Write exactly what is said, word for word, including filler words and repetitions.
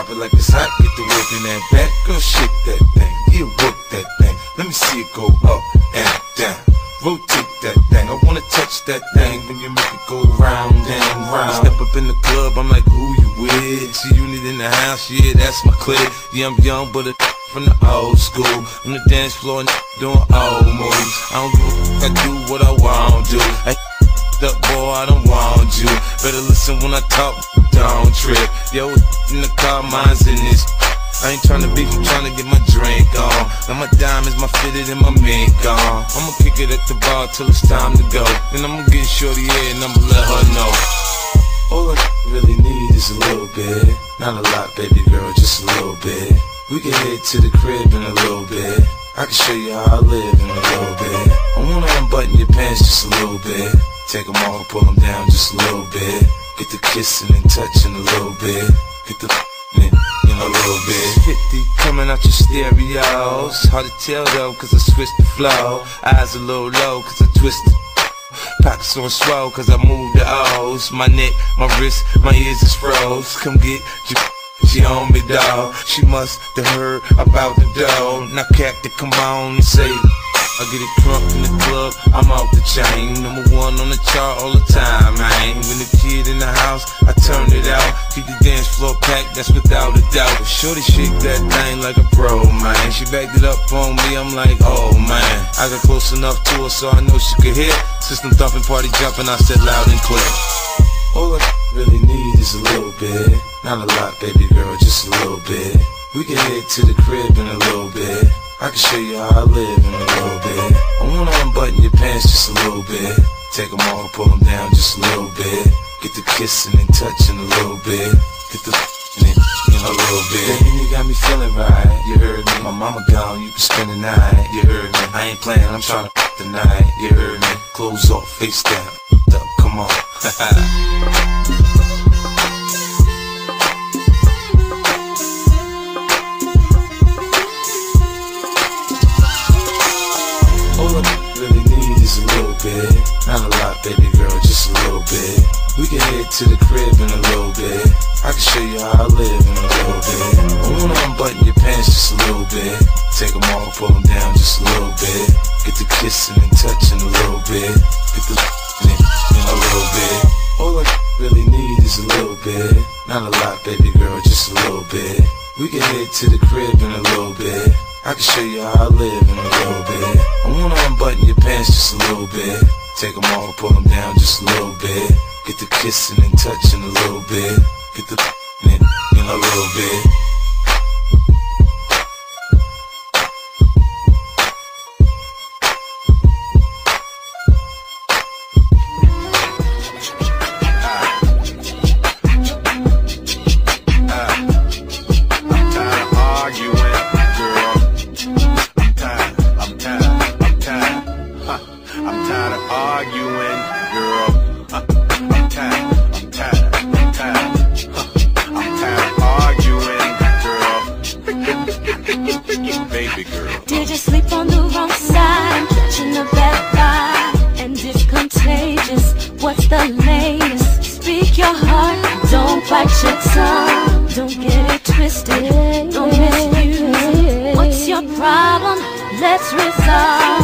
it like it's hot, get the work in that back. Girl, shake that thing, yeah, work that thing. Let me see it go up and down. Rotate that thing, I wanna touch that thing when you make it go round and round. Step up in the club, I'm like, who you with? See you need in the house, yeah, that's my clique. Yeah, I'm young, but a from the old school. On the dance floor, doing old moves. I don't give a f, I do what I want to. I up, boy, I don't want you. Better listen when I talk, don't trip. Yo, in the car, mine's in this. I ain't tryna beef, I'm tryna get my drink on. Now my diamonds, my fitted, and my mink on. I'ma kick it at the bar till it's time to go. Then I'ma get shorty here and I'ma let her know. All I really need is a little bit. Not a lot, baby girl, just a little bit. We can head to the crib in a little bit. I can show you how I live in a little bit. I wanna unbutton your pants just a little bit. Take them off, pull them down just a little bit. Get the kissing and touching a little bit. Get the in, in a little bit. fifty coming out your stereos. Hard to tell though, cause I switched the flow. Eyes a little low, cause I twisted. Pockets on swole, cause I moved the O's. My neck, my wrist, my ears is froze. Come get your she on me, dawg. She must have heard about the dough. Now Captain, come on and say I get it crunk in the club, I'm off the chain. Number one on the chart all the time, man. When the kid in the house, I turn it out. Keep the dance floor packed, that's without a doubt. Shorty shake that thing like a pro, man. She backed it up on me, I'm like, oh man. I got close enough to her so I know she could hear. System thumping, party jumping, I said loud and clear. All I really need is a little bit. Not a lot, baby girl, just a little bit. We can head to the crib in a little bit. I can show you how I live in a little bit. I wanna unbutton your pants just a little bit. Take them off, pull them down just a little bit. Get the kissing and touching a little bit. Get the in, in a little bit. Baby, you got me feeling right, you heard me. My mama gone, you can spend the night, you heard me. I ain't playing, I'm trying to f the night, you heard me. Clothes off, face down, up, come on. All I really need is a little bit. Not a lot, baby girl, just a little bit. We can head to the crib in a little bit. I can show you how I live in a little bit. I wanna unbutton your pants just a little bit. Take them off, pull them down just a little bit. Get the kissing and touching a little bit. Get the in, in a little bit. All I really need is a little bit. Not a lot, baby girl, just a little bit. We can head to the crib in a little bit. I can show you how I live in a little bit. I wanna unbutton your pants just a little bit. Take them off, pull them down just a little bit. Get the kissing and touching a little bit. Get the in, in a little bit. Did you sleep on the wrong side? I'm catching a bad vibe, and it's contagious. What's the latest? Speak your heart, don't bite your tongue. Don't get it twisted, don't misuse it. What's your problem? Let's resolve.